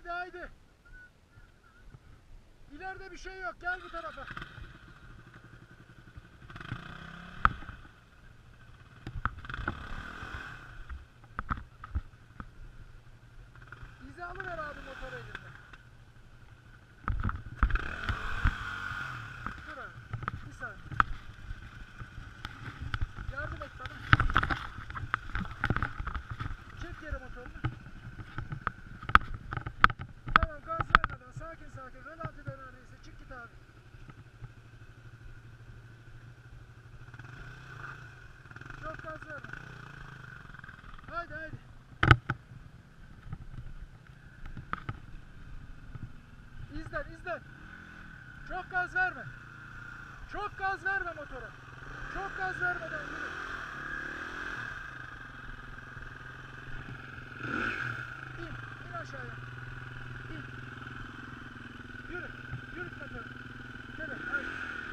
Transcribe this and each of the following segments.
Haydi haydi. İleride bir şey yok. Gel bu tarafa. İzi alıver abi motoru elinde. Dur abi. Bir saniye. Yardım et bana. Çek geri motorunu. Tamam, gaz vermeden sakin sakin. Rölanti de neredeyse. Çık git abi. Çok gaz verme. Haydi haydi. İzlen izlen. Çok gaz verme. Çok gaz verme motora. Çok gaz vermeden yürü. İn aşağıya. İn. Yürü. Yürüt motoru. Gel haydi.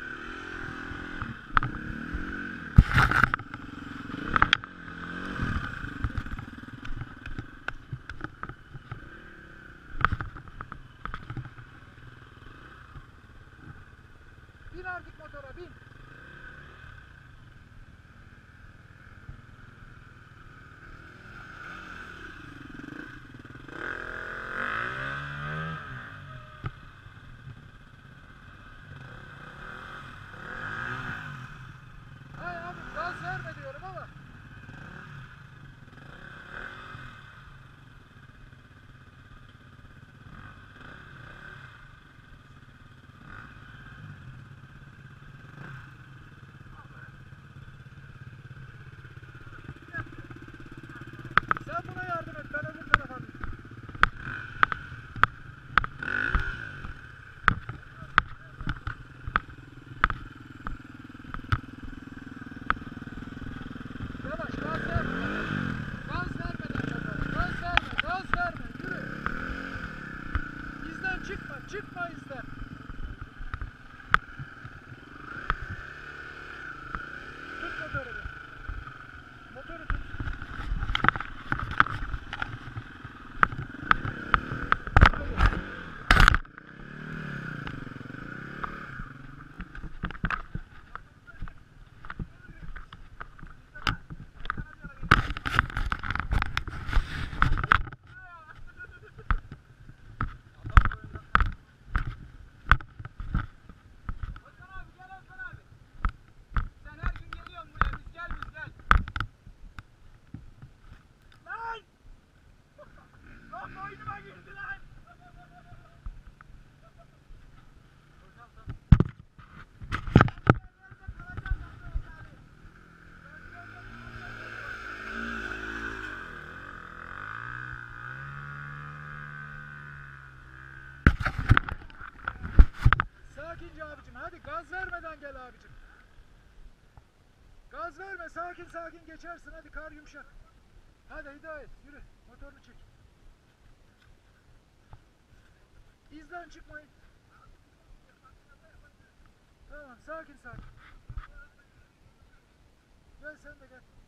Bin artık motora, bin. Hay abi, gaz verme diyorum ama. Sen buna yardım et, ben öbür tarafa bir. Yavaş, gaz verme. Gaz vermeden motora. Gaz verme, gaz verme. Yürü. İzden çıkma, çıkma izden. Tut motoru bir. Motoru tut. Sakince abicim, hadi gaz vermeden gel abicim. Gaz verme, sakin sakin geçersin, hadi kar yumuşak. Hadi Hidayet, yürü, motorunu çek. İzden çıkmayın. Tamam, sakin sakin. Gel sen de gel.